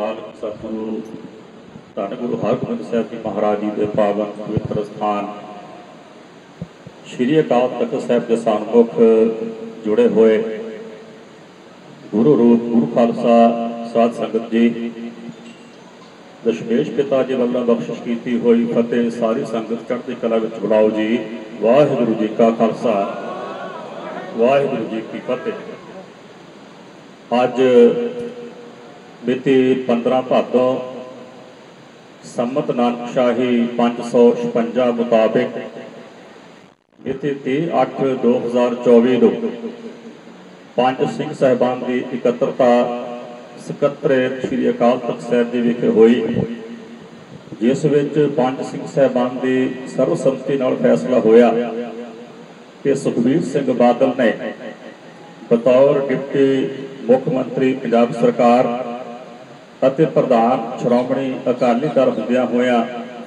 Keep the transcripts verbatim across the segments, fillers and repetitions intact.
मालिक सतगुरु धन गुरु हरगोबिंद साहिब जी महाराज जी के पावन पवित्र स्थान श्री अकाल तख्त साहिब के सन्मुख जुड़े हुए गुरु रूप गुरु खालसा साध संगत जी, दशमेश पिता जी वालों बख्शिश की हुई फतेह सारी संगत चढ़ती कला विच बुलाओ जी। वाहिगुरु जी का खालसा वाहिगुरु जी की फतेह। अज मिति पंद्रह भादों संमत नानकशाही पाँच सौ छपंजा मुताबिक मिति तीह अठ दो हज़ार चौबी को पंज सिंह साहिबान की इकत्रता सकत्रेत श्री अकाल तख्त साहिब जी विखे हुई, जिस विच पंज सिंह साहिबान की सर्वसम्मति नाल फैसला होया कि सुखबीर सिंह बादल ने बतौर डिप्टी मुख मंत्री पंजाब सरकार ਅਤੇ प्रधान श्रोमणी अकाली दल ਹੁੰਦਿਆਂ ਹੋਇਆਂ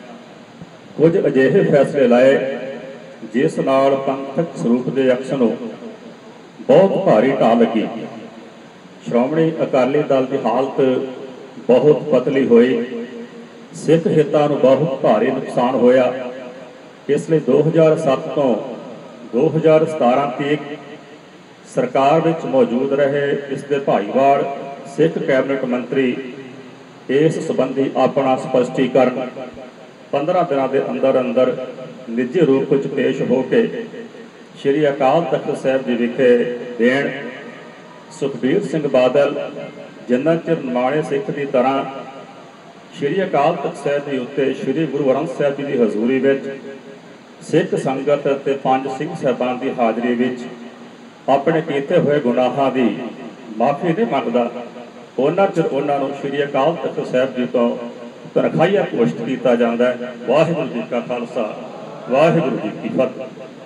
कुछ अजिहे फैसले लाए जिस नाल पंथक स्वरूप के अक्ष ਨੂੰ बहुत भारी ढा लगी। श्रोमणी अकाली दल की हालत बहुत पतली हुई, सिख हितां ਨੂੰ बहुत भारी नुकसान होया। इसलिए दो हज़ार सत्त तो दो हज़ार सतारह तक सरकार विच मौजूद रहे इसके भाईवाल सिख कैबिनेट मंत्री इस संबंधी अपना स्पष्टीकरण पंद्रह दिनों के अंदर अंदर निजी रूप में पेश होके श्री अकाल तख्त साहिब जी विखे देण। सुखबीर सिंह बादल जिन्ना चिर निमाणे सिख की तरह श्री अकाल तख्त साहिब जी उत्ते श्री गुरु ग्रंथ साहिब जी की हजूरी विच सिख संगत ते पंज सिंह साहिबान की हाज़री विच अपने कीते हुए गुनाहां की माफ़ी नहीं मंगदा, उन्ना चिर उन्होंने श्री अकाल तख्त साहिब जी तो तनखाहिया घोषित किया जाता है। वाहिगुरू जी का खालसा वाहिगुरू जी की फतेह।